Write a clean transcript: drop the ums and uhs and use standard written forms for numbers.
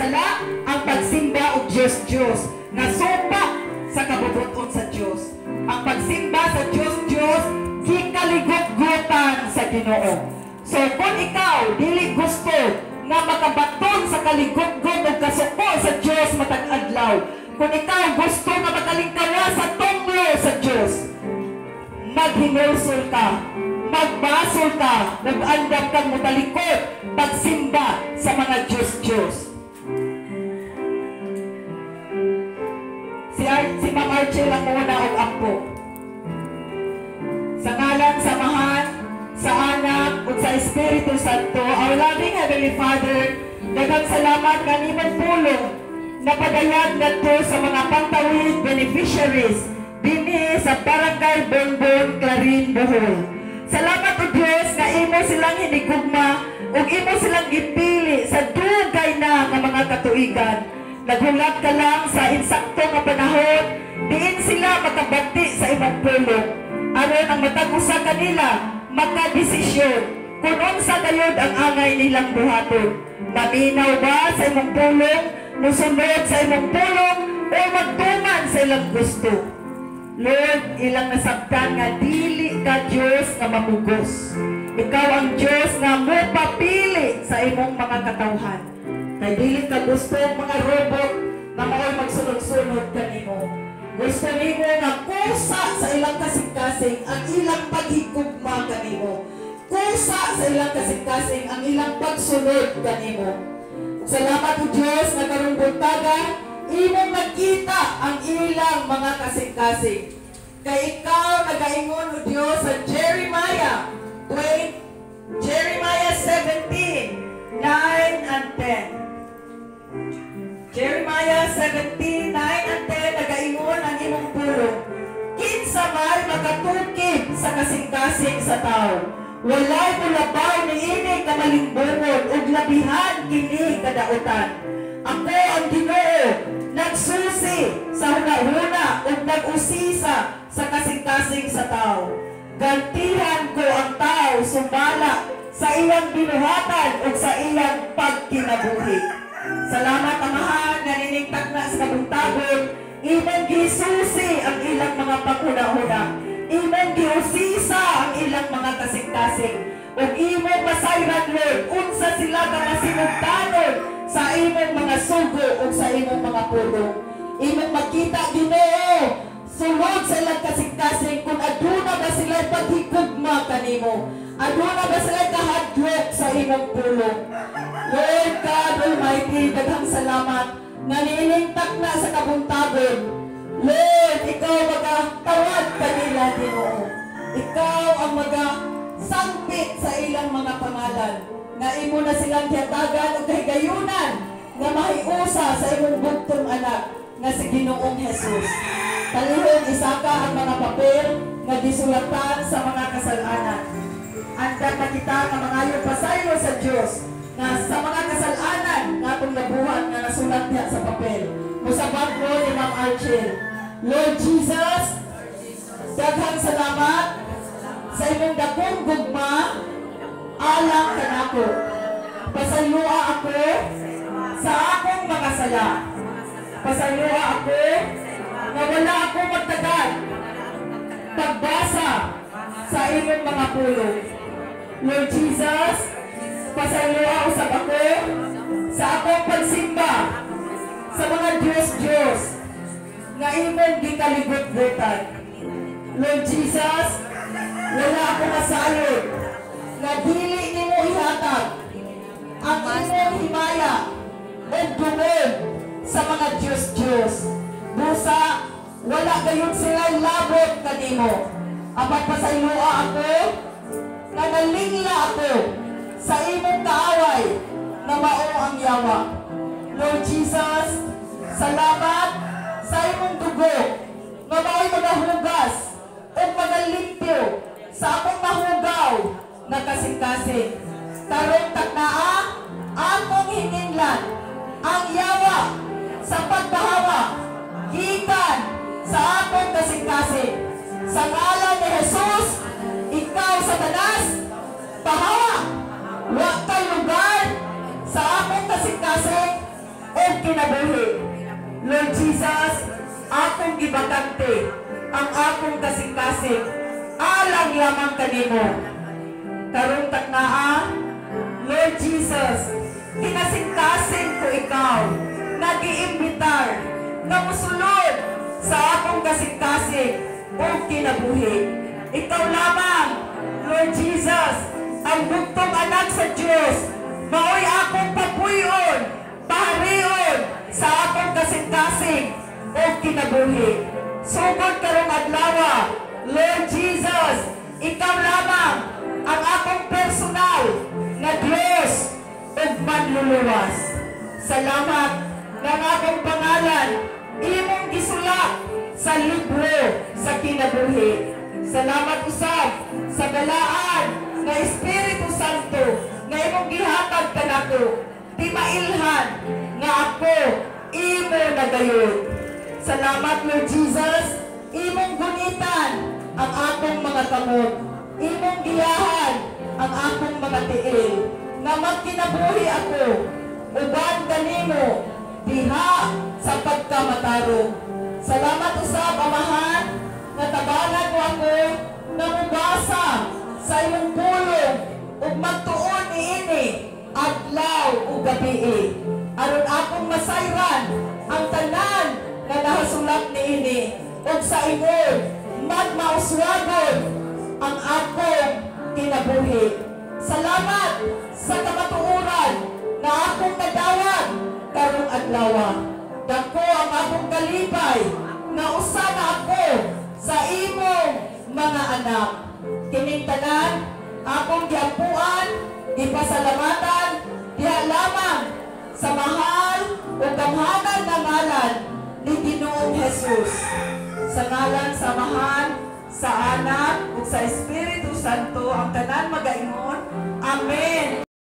sala ang pagsimba og Diyos na supa sa kabubuton sa Diyos. Ang pagsimba sa Diyos gikaligot-gutan sa Ginoo. So kung ikaw dili gusto nga makabaton sa kaligot-gut ug kasuko sa Diyos matag adlaw, kung ikaw gusto nga makalingkara sa tunglo sa Diyos, maghinulsol ka, magbasol ka, nag-andam kang mutalikod, pagsimba sa mga Diyos. Si Ma'am Archie lang muna og ampo. Sa ngalan, samahan, sa Anak, ug sa Espiritu Santo, our loving Heavenly Father, daghang salamat kanimong pulong na padayag ngadto sa mga pantawid beneficiaries dinhi sa Barangay Bongbong, Clarin, Bohol. Salamat o Diyos na imo silang hinigugma ug imo silang gipili sa dugay na nga mga katuigan. Naghulat ka lang sa insakto nga panahon, diin sila makabati sa imong pulong. Aron ang matag usa kanila magkadesisyon kung unsa gayud ang angay nilang buhaton. Maminaw ba sa imong pulong, musunod sa imong pulong, o magtuman sa ilang gusto? Lord, ilang nasabtan nga dili ka Diyos nga mamugos. Ikaw ang Diyos nga mupapili sa imong mga katawhan. Kay dili ka gusto mga robot na mao'y magsunod-sunod kanimo. Gusto nimo nga kusa sa ilang kasing-kasing ang ilang paghigugma kanimo. Kusa sa ilang kasing-kasing ang ilang pagsunod kanimo. Salamat o Diyos na karong buntagan, imong magkita ang ilang mga kasing-kasing. Kay ikaw nagaingon o Diyos sa Jeremiah 17:9 and 10. Jeremiah 17:9 and 10, nagaingon ang imong pulong. Kinsa may makatukib sa kasing-kasing sa tao, walay mulabaw ni ini kamalimbungon ug labihan kini kadautan. Ako ang Ginoo, nagsusi sa hunahuna ug nag-usisa sa kasing-kasing sa tao. Gantihan ko ang tao sumala sa iyang binuhatan ug sa iyang pagkinabuhi. Salamat Amahan nga niningtag na sa kabuntagon, imong gisusi ang ilang mga panghuna-huna, imong giusisa ang ilang mga kasing-kasing, ug imong masayran Lord unsa sila ka masinugdanon sa imong mga sugo ug sa imong mga pulong. Imong makita Ginoo sulod sa ilang kasing-kasing kung aduna ba sila paghigugma kanimo, aduna ba sila kahadlok sa imong pulong. Lord God Almighty, daghang salamat nga niiningtak na sa kabuntagon. Lord, ikaw magatawad kanila Ginoo. Ikaw ang magasangpit sa ilang mga pangalan. Nga imo na silang hiyatagan o kahigayunan nga mahiusa sa imong bugtong anak nga si Ginoong Jesus. Talihon isaka ang mga papel nga gisulatan sa mga kasalanan. Andam na kita nga mangayo pasayo sa Diyos na sa mga kasalanan nga itong nabuhat nga nasulat niya sa papel. Musabag mo ni Ma'am Archie. Lord Jesus, daghang salamat sa imong dakong gugma alang kanako. Pasalua ako sa akong mga sala. Pasalua ako nga wala ako magtagal pagbasa sa imong mga pulong. Lord Jesus, pasalua usab ako sa akong pagsimba sa mga Diyos nga imong gikaligot-gutan. Lord Jesus, wala ako masalod nga dili nimo ihatag ang imong himaya o dungog sa mga Diyos. Busa, wala gayon sila labot kanimo. Apat pasalua ako nga nalingla ako sa imong kaaway na mao ang yawa. Lord Jesus, salamat sa imong dugo nga mao'y magahugas o magalimpyo sa akong mahugaw na kasing-kasing. Karong taknaa, akong hininglan ang yawa sa pagbahawa gikan sa akong kasing-kasing. Sa ngalan ni Jesus, ikaw Satanas, pahawa! Huwag kang lugar sa akong kasing-kasing o kinabuhi. Lord Jesus, akong gibakante ang akong kasing-kasing alang lamang kanimo. Karong tagnaa, Lord Jesus, kinasing-kasing ko ikaw, nag-iimbitar, na musulod sa akong kasing-kasing o kinabuhi. Ikaw lamang, Lord Jesus, ang bugtong anak sa Diyos, maoy akong papuyon, pahariyon sa akong kasing-kasing o kinabuhi. Sugod karong adlaw, Lord Jesus, ikaw lamang ang akong personal na Diyos ug manluluwas. Salamat ng akong pangalan imong gisulat sa libro sa kinabuhi. Salamat usab sa balaan na Espiritu Santo na imong gihatag kanako, di mailhan nga ako imo nagayod. Salamat, Lord Jesus, imong gunitan ang akong mga kamot, imong giyahan ang akong mga tiil, na magkinabuhi ako uban kanimo diha sa pagkamatarong. Salamat usab, Amahan, na tabangan mo ako na mubasa sa iyong pulong ug magtuon niini adlaw ug gabi, aron akong masayran ang tanan na nahasulat niini ug sa imong magmauswagon ang akong kinabuhi. Salamat sa kamatuoran na akong nadawat karong adlaw. Dako ang akong kalipay na usa na ako sa imong mga anak. Kining tanan akong giampuan, gipasalamatan diha lamang sa mahal o kamhanan na ngalan ni Ginoong Jesus. Sa ngalan sa mahal, sa anak ug sa Espiritu Santo ang tanan magaingon. Amen.